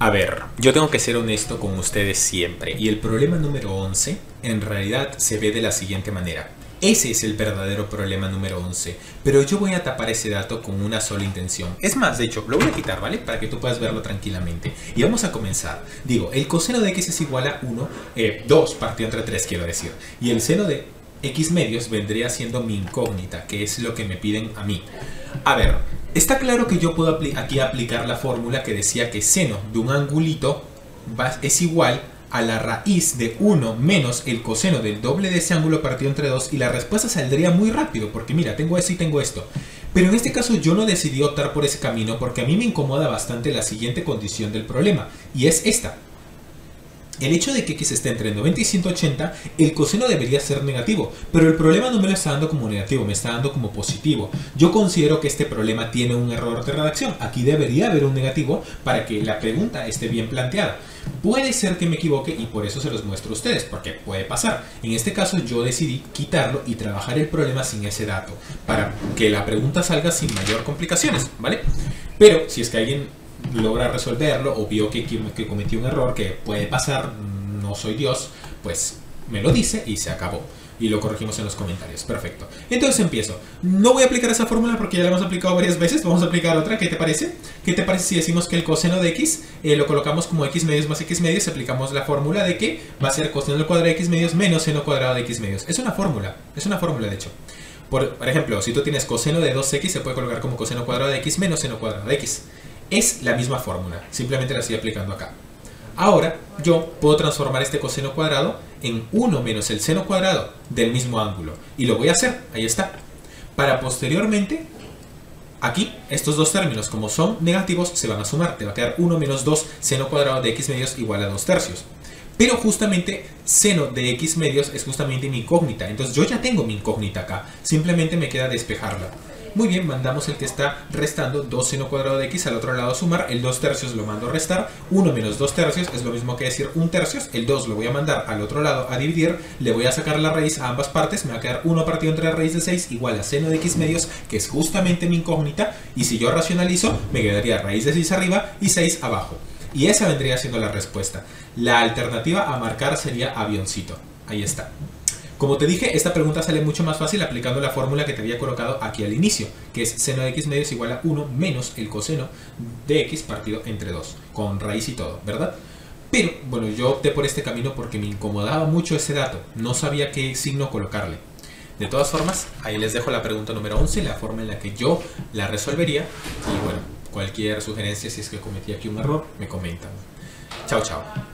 A ver, yo tengo que ser honesto con ustedes siempre, y el problema número 11 en realidad se ve de la siguiente manera. Ese es el verdadero problema número 11, pero yo voy a tapar ese dato con una sola intención. Es más, de hecho, lo voy a quitar, ¿vale? Para que tú puedas verlo tranquilamente. Y vamos a comenzar. Digo, el coseno de x es igual a 2 partido entre 3, quiero decir. Y el seno de x medios vendría siendo mi incógnita, que es lo que me piden a mí. A ver, está claro que yo puedo aquí aplicar la fórmula que decía que seno de un angulito es igual a la raíz de 1 menos el coseno del doble de ese ángulo partido entre 2, y la respuesta saldría muy rápido, porque mira, tengo esto y tengo esto. Pero en este caso yo no decidí optar por ese camino porque a mí me incomoda bastante la siguiente condición del problema, y es esta. El hecho de que x esté entre 90 y 180, el coseno debería ser negativo, pero el problema no me lo está dando como negativo, me está dando como positivo. Yo considero que este problema tiene un error de redacción. Aquí debería haber un negativo para que la pregunta esté bien planteada. Puede ser que me equivoque y por eso se los muestro a ustedes, porque puede pasar. En este caso yo decidí quitarlo y trabajar el problema sin ese dato, para que la pregunta salga sin mayor complicaciones, ¿vale? Pero si es que alguien logra resolverlo o vio que cometió un error, que puede pasar, no soy Dios, pues me lo dice y se acabó. Y lo corregimos en los comentarios. Perfecto. Entonces empiezo. No voy a aplicar esa fórmula porque ya la hemos aplicado varias veces. Vamos a aplicar otra. ¿Qué te parece? ¿Qué te parece si decimos que el coseno de x lo colocamos como x medios más x medios? Aplicamos la fórmula de que va a ser coseno al cuadrado de x medios menos seno cuadrado de x medios. Es una fórmula de hecho. Por ejemplo, si tú tienes coseno de 2x, se puede colocar como coseno cuadrado de x menos seno cuadrado de x. Es la misma fórmula, simplemente la estoy aplicando acá. Ahora yo puedo transformar este coseno cuadrado en 1 menos el seno cuadrado del mismo ángulo. Y lo voy a hacer, ahí está. Para posteriormente, aquí, estos dos términos, como son negativos, se van a sumar. Te va a quedar 1 menos 2 seno cuadrado de x medios igual a 2 tercios. Pero justamente seno de x medios es justamente mi incógnita. Entonces yo ya tengo mi incógnita acá, simplemente me queda despejarla. Muy bien, mandamos el que está restando 2 seno cuadrado de x al otro lado a sumar, el 2 tercios lo mando a restar, 1 menos 2 tercios es lo mismo que decir 1 tercio, el 2 lo voy a mandar al otro lado a dividir, le voy a sacar la raíz a ambas partes, me va a quedar 1 partido entre la raíz de 6 igual a seno de x medios, que es justamente mi incógnita, y si yo racionalizo, me quedaría raíz de 6 arriba y 6 abajo. Y esa vendría siendo la respuesta. La alternativa a marcar sería avioncito. Ahí está. Como te dije, esta pregunta sale mucho más fácil aplicando la fórmula que te había colocado aquí al inicio, que es seno de x medios igual a 1 menos el coseno de x partido entre 2, con raíz y todo, ¿verdad? Pero, bueno, yo opté por este camino porque me incomodaba mucho ese dato, no sabía qué signo colocarle. De todas formas, ahí les dejo la pregunta número 11, la forma en la que yo la resolvería, y bueno, cualquier sugerencia si es que cometí aquí un error, me comentan. Chao, chao.